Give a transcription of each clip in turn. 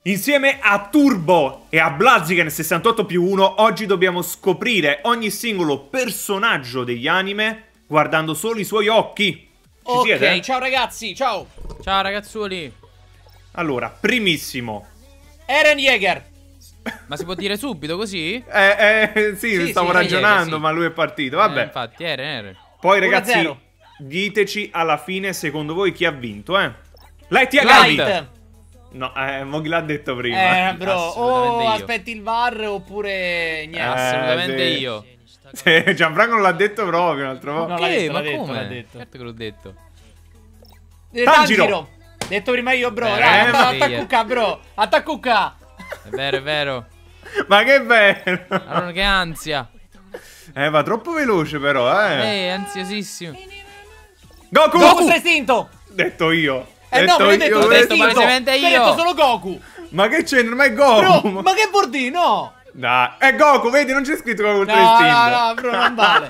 Insieme a Turbo e a Blaziken 68+1 oggi dobbiamo scoprire ogni singolo personaggio degli anime guardando solo i suoi occhi. Ci siete? Ciao ragazzi, ciao. Ciao ragazzuoli. Allora, primissimo Eren Yeager. Ma si può dire subito così? Sì, stavo ragionando, sì. ma lui è partito, vabbè. Infatti, Eren. Poi ragazzi, 1-0. diteci alla fine secondo voi chi ha vinto, Light Yagami! Light. No, Mogli l'ha detto prima. Bro, o Assolutamente io. aspetti il VAR oppure niente. Assolutamente sì. io. Sì, Gianfranco non l'ha detto proprio un'altra volta. No, l'ha detto, Ma l'ha detto, come? l'ha detto. Certo che l'ho detto. Tanjiro. Detto prima io, bro. Ma Attaccucca, bro. Attaccucca. È vero, è vero. Ma che bello! Allora, che ansia. Va troppo veloce però, Ansiosissimo. Goku! Goku sei estinto. Detto io. No, me l'ho detto, L'ho sei detto estinto. palesemente Mi hai io. detto solo Goku. Ma che c'entra? Ma è Goku! Bro, ma che vuol dire? No. Dai, è Goku, vedi, non c'è scritto Goku No, bro, non vale.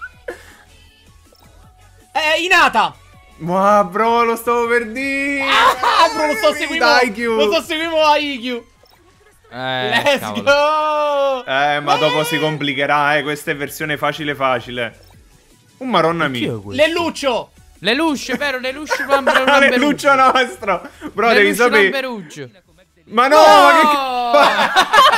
Hinata. Ma bro, lo stavo per dire. Bro, lo sto seguendo. Aikyu. Lo sto seguendo a Aikyu. Let's Cavolo. go. Ma dopo si complicherà, questa è versione facile. Un maronna mio. Leluccio. Le lusce, vero? Le lusce Luccio nostro. Bro, devi sapere. Peruggio. Ma no, ma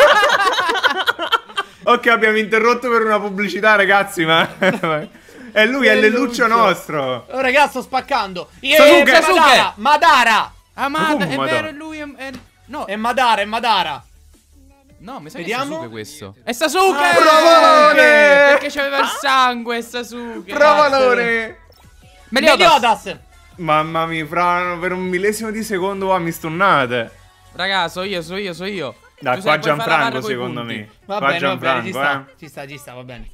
che... Ok, abbiamo interrotto per una pubblicità, ragazzi, ma... è lui, è l'Elluccio nostro. Oh, ragazzi, sto spaccando. Sasuke. Madara. Ah, ma come è Madara? vero, è lui. No, È Madara. no, mi sa Vediamo. che è Sasuke questo. È Sasuke! Bravone! Perché c'aveva il sangue, Sasuke. Provalone. Meliodas. Mamma mia, fra, per un millesimo di secondo mi stunnate. Raga, so io. Dai, Giuseppe, qua puoi fare la Gianfranco barra coi secondo punti. me. Va Qua bene, Gianfranco, ci sta, va bene.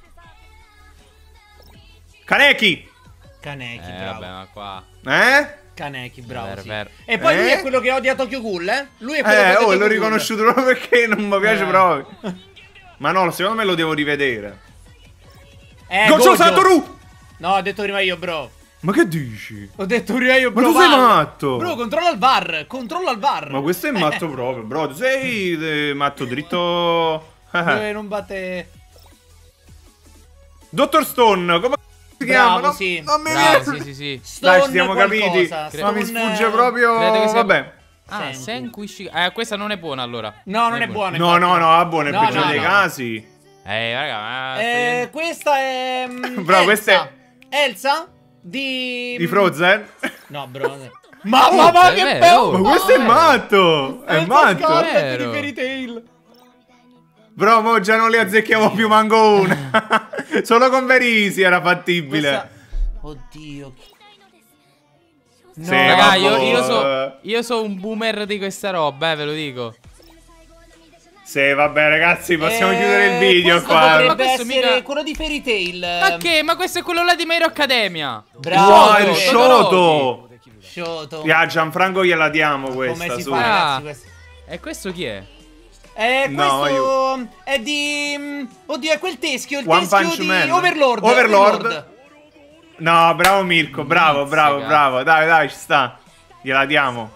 Kaneki. Kaneki, bravo. Vabbè, ma qua. Kaneki, bravo, sì. Vero. E poi lui è quello che odia Tokyo Ghoul, Lui è quello che odia L'ho Tokyo Ghoul. riconosciuto proprio perché non mi piace proprio. Ma no, secondo me lo devo rivedere. Gojo Satoru! No, ho detto prima io, bro. Ma che dici? Ho detto prima io, bro. Ma tu sei VAR. matto! Bro, controlla il VAR. Ma questo è matto proprio, bro. Tu sei matto dritto. Dove non batte. Dottor Stone, come si chiama? Bravo, sì. Non mi Bravo, viene. sì. Stone Dai, ci siamo capiti. qualcosa, Ma mi Stone- sfugge proprio. Credo che sia- Vabbè. Ah, Senku Ishigami. Questa non è buona allora. No, non è buona. No, va buono, è No, peggio no, dei no. casi. Raga, ma stai Questa è. Bro, questa è- Elsa di. Di Frozen? No, bro. Ma è che vero. bello! Ma questo è matto! È matto! Scarlet Vero. di Fairy Tail. Bro, mo già non li azzecchiamo più manco una. Solo con Verisi era fattibile. Oddio. No. Sì, Raga, vabbè. io so un boomer di questa roba, ve lo dico. Sì, vabbè, ragazzi, possiamo chiudere il video questo qua. Potrebbe Ma questo essere mica- quello di Fairy Tail. Ma che? Ma questo è quello là di Mero Academia. Bravo. Wow, il Todoroki. Shoto! Shoto. Gianfranco gliela diamo Come questa, si su. fa, Ah. ragazzi? Questo? E questo chi è? No, Questo è di. Oddio, è quel teschio. Il One teschio Punch di Man. Overlord. Overlord. No, bravo Mirko, bravo. Mizzica. Dai, ci sta. Gliela diamo.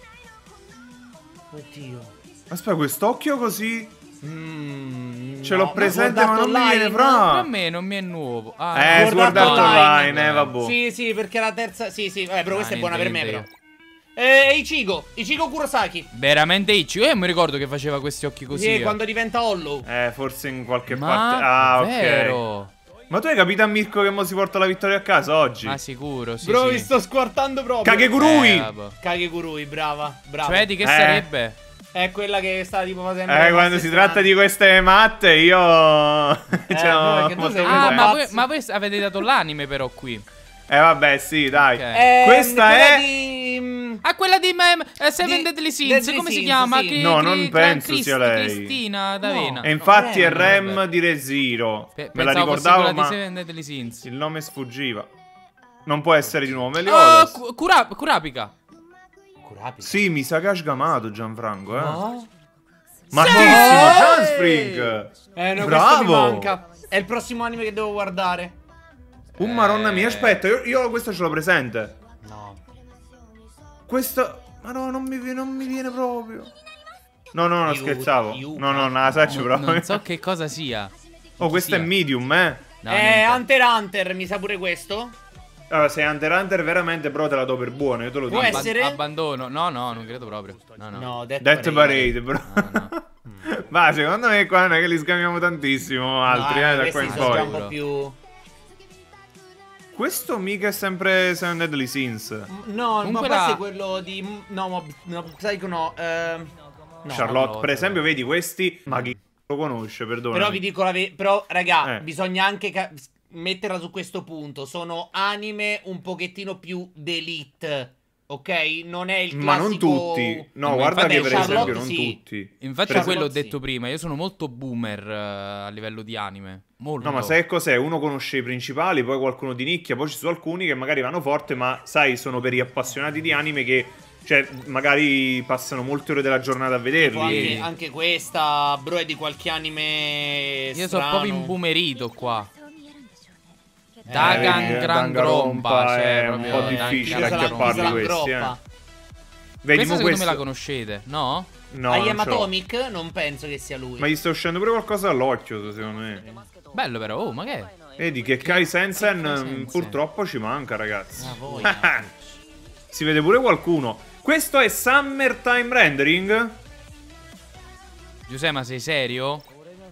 Oddio. Aspetta, quest'occhio così ce l'ho no, presente, ma non mi Sword Art viene Online. fra. A me non mi è nuovo. Sword Art Online, vabbè. Sì, perché la terza. Sì, però questa è buona per me, niente, però. Ichigo Kurosaki. Veramente Ichigo. Io mi ricordo che faceva questi occhi così. Sì, quando diventa Hollow. Forse in qualche Ma parte. Ah, ok. vero. Ma tu hai capito a Mirko che mo si porta la vittoria a casa oggi? Ma sicuro, sì. Bro, sì. mi sto squartando proprio. Kagegurui! Vabbè. Kagegurui, brava. Cioè, di che sarebbe? È quella che sta tipo facendo. Quando si tratta di queste matte, io. perché tu sei Ah, pazzo. ma voi avete dato l'anime però qui. Vabbè, sì, dai. Ok. Questa quella è. di. Quella di Seven Di- Deadly Sins, Deadly come si Sins, chiama? sì. No, non penso sia lei. Cristina D'Avena. E infatti è Rem. Rem di ReZero. Me la Pensavo fosse ricordavo, quella ma di Seven Deadly Sins. il nome sfuggiva. Non può essere di nuovo. Meliodas. Kurapika. Kurapika. Sì, mi sa che ha sgamato Gianfranco, No? Mattissimo, Janspring. No, questo mi Bravo. manca. È il prossimo anime che devo guardare. Maronna mia, aspetta, io questo ce l'ho presente. No. Questo. Ma no, non mi viene proprio. No, no, no, Yu- scherzavo. Yu- No, no, no, sai, proprio. Non so che cosa sia. Oh, questo è sia. medium, eh. No, niente. Hunter x Hunter, mi sa pure questo? Allora, se è Hunter x Hunter veramente, però te la do per buona, io te lo Può dico. essere? Abbandono. No, no, non credo proprio. No, no. No, Death Parade, bro. No, no. Ma secondo me qua non è che li scambiamo tantissimo altri, da qua in questi sono già poi. un po' più... Questo mica è sempre Seven Deadly Sins. No, Comunque ma questo la- è quello di... No, Psycho no. No. Charlotte, no, per no. esempio, vedi questi, ma chi lo conosce, perdona. Però vi dico la verità. Però, raga, Eh. bisogna anche metterla su questo punto. Sono anime un pochettino più d'elite. Ok? Non è il classico... Ma non tutti. No, Ma guarda infatti che per Charlotte esempio non sì. tutti. Infatti Per quello ho esempio- detto prima, io sono molto boomer a livello di anime. Molto. No, ma sai che cos'è? Uno conosce i principali, poi qualcuno di nicchia, poi ci sono alcuni che magari vanno forte, ma sai, sono per gli appassionati di anime che, cioè, magari passano molte ore della giornata a Tipo vederli. anche questa, bro, è di qualche anime Io sono strano. proprio imboomerito qua. vedi, Dagan Gran Grompa, è cioè, un proprio po' difficile Danganronpa. acchiapparli questi, Vedi, Questa mo secondo me la conoscete, no? No, I non Am ce l'ho. Atomic? Non penso che sia lui. Ma gli sta uscendo pure qualcosa all'occhio, secondo me. Bello però, oh, ma che è? Vedi che Kai Sensen Sensen. purtroppo ci manca, ragazzi. Ah, voglia. Si vede pure qualcuno. Questo è Summertime Rendering? Giuseppe, ma sei serio?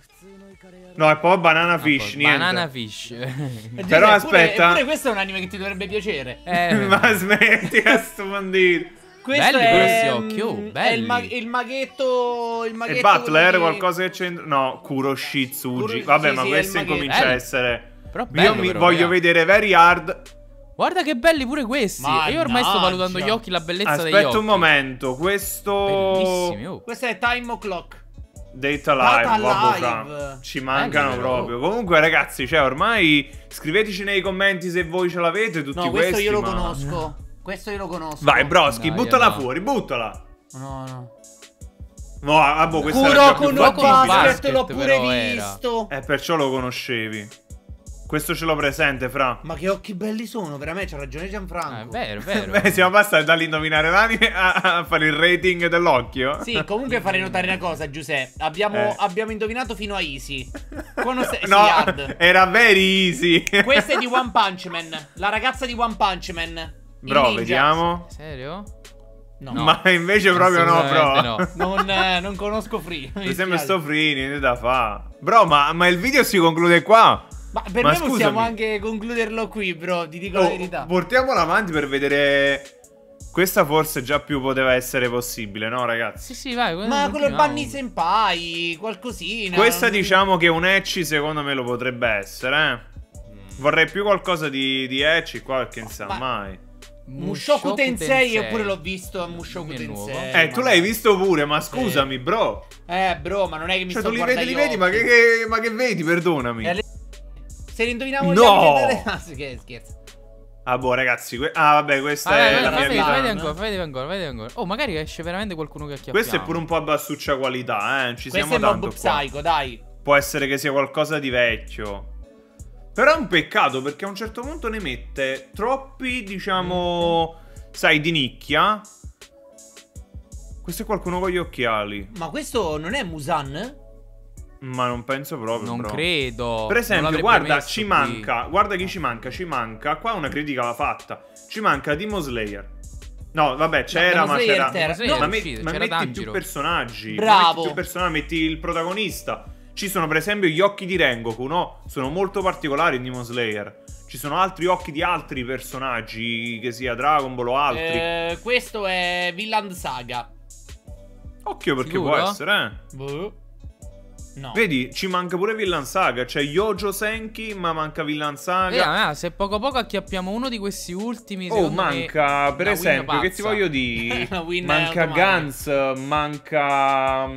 No, è poi Banana Fish, Ah, niente. Banana Fish. Però aspetta. Pure questo è un anime che ti dovrebbe piacere. Ma smetti a sto bandito. Questo Belli è, questi occhi, oh, è belli. il maghetto. Il maghetto E Butler, di- qualcosa che c'entra? No, Kuroshitsuji. Kuro- Vabbè, sì, ma sì, questo è il incomincia a maghetto. essere... Però Io bello, mi però, voglio raga. vedere Very Hard. Guarda che belli pure questi. E io ormai sto Mannaggia. valutando gli occhi, la bellezza degli occhi. Aspetta un momento, questo... Bellissimi, oh. Questo è Time O'Clock. Data Data Live, vabbè, Live. fra. Ci mancano Belli, proprio. Comunque, ragazzi, cioè, ormai scriveteci nei commenti se voi ce l'avete. Tutti No, questo questi. io lo ma- conosco. Questo io lo conosco. Vai, Broski, No, buttala io no. fuori, buttala. No, no. No, vabbè, questa era già Kuroko più no Kuroko no fattibile. Basket Basket, l'ho pure però era. visto. Perciò lo conoscevi. Questo ce l'ho presente, fra. Ma che occhi belli sono, veramente, c'ha ragione Ah, è Gianfranco. vero, è vero. Beh, siamo passati dall'indovinare l'anime a fare il rating dell'occhio. Sì, comunque farei notare una cosa, Giuseppe. Abbiamo indovinato fino a Easy. Conosce No, Yard. era very easy. Questa è di One Punch Man. La ragazza di One Punch Man. Il Bro, ninja. vediamo. Serio? No. Ma invece proprio no, Assolutamente bro. no. Non conosco Free. Mi sembra sto free, niente da fa. Bro, ma il video si conclude qua. Ma per Ma me possiamo scusami. anche concluderlo qui, bro. Ti dico la verità. Portiamola avanti per vedere. Questa forse già più poteva essere possibile, no, ragazzi? Sì, sì, vai. Ma quello è continuiamo. Bunny Senpai, qualcosina. Questa diciamo che un ecchi secondo me lo potrebbe essere, Vorrei più qualcosa di ecchi qua, perché non sa Ma- mai. Mushoku Tensei, io pure l'ho visto a Mushoku È nuovo. Tensei. Tu l'hai visto pure, ma scusami, bro. Bro, ma non è che mi Cioè, sto tu li guardando vedi, gli li vedi, ma occhi. ma che vedi, perdonami. E alle- Se li indovinavo No! Ah, sì, che scherzo. Ah, boh, ragazzi. Vabbè, questa Vai, è vai, la vai, mia vai, vita. vai ancora, vai ancora, vai ancora. Oh, magari esce veramente qualcuno che acchiappiamo. Questo è pure un po' a bassuccia qualità, Ci Questo siamo è Mob tanto qua. Psycho, dai. Può essere che sia qualcosa di vecchio. Però è un peccato perché a un certo punto ne mette troppi, diciamo, sai, di nicchia. Questo è qualcuno con gli occhiali. Ma questo non è Musan? Ma non penso proprio, Non bro. credo. Per esempio, Non l'avrebbe guarda, messo ci qui. manca. Guarda chi ci manca. Ci manca. Qua una critica va fatta. Ci manca Demon Slayer. No, vabbè, c'era, Demon ma Slayer c'era. c'era. Slayer No, ma, è uscito, ma c'era metti più Tanjiro. personaggi. Bravo. Metti più personaggi, metti il protagonista. Ci sono, per esempio, gli occhi di Rengoku, no? Sono molto particolari in Demon Slayer. Ci sono altri occhi di altri personaggi, che sia Dragon Ball o altri. Questo è Vinland Saga. Occhio perché Sicuro? può essere, Boh. No. Vedi, ci manca pure Vinland Saga. C'è Yojo Senki, ma manca Vinland Saga. Se poco a poco acchiappiamo uno di questi ultimi, Oh, secondo manca, per una win esempio, che ti pazza. voglio dire? Una win Manca automatica. Guns, manca...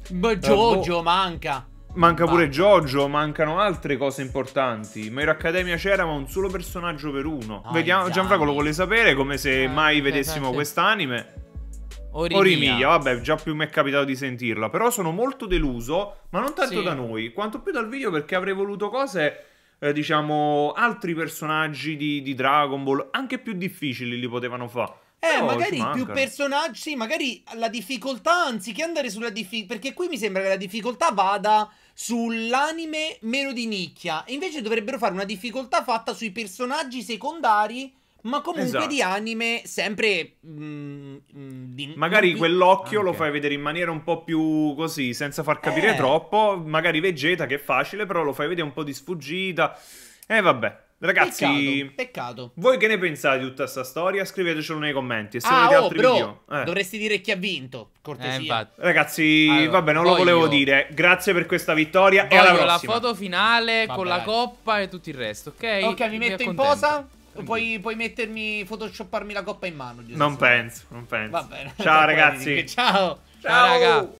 Jojo manca. Manca pure Jojo, mancano altre cose importanti. Ma Hero Academia c'era, ma un solo personaggio per uno. Ai, Vediamo, Gianfranco lo dai. vuole sapere, come se mai sì, vedessimo sì. quest'anime. Orimiya. Orimiya, vabbè, già più mi è capitato di sentirla. Però sono molto deluso, ma non tanto Sì. da noi, quanto più dal video, perché avrei voluto cose, diciamo, altri personaggi di Dragon Ball, anche più difficili li potevano fare. No, magari ci più mancano. personaggi, sì, magari la difficoltà, anziché andare sulla difficoltà, perché qui mi sembra che la difficoltà vada sull'anime meno di nicchia, e invece dovrebbero fare una difficoltà fatta sui personaggi secondari, ma comunque Esatto. di anime sempre Magari non- quell'occhio lo Anche. fai vedere in maniera un po' più così, senza far capire Eh. troppo. Magari Vegeta, che è facile, però lo fai vedere un po' di sfuggita. E vabbè. Ragazzi, Peccato. voi che ne pensate di tutta sta storia? Scrivetecelo nei commenti. E se volete altri Bro, video... dovresti dire chi ha vinto, cortesia. Infatti. Ragazzi, Allora, vabbè, non lo volevo voglio- dire. Grazie per questa vittoria e alla Voglio la prossima. foto finale Vabbè, con la dai. coppa e tutto il resto, ok? Ok, mi Vi metto in accontento. posa. Puoi mettermi, photoshopparmi la coppa in mano. Giuseppe. Non penso, non penso. Va bene. Ciao ragazzi. Ciao. Ciao, raga.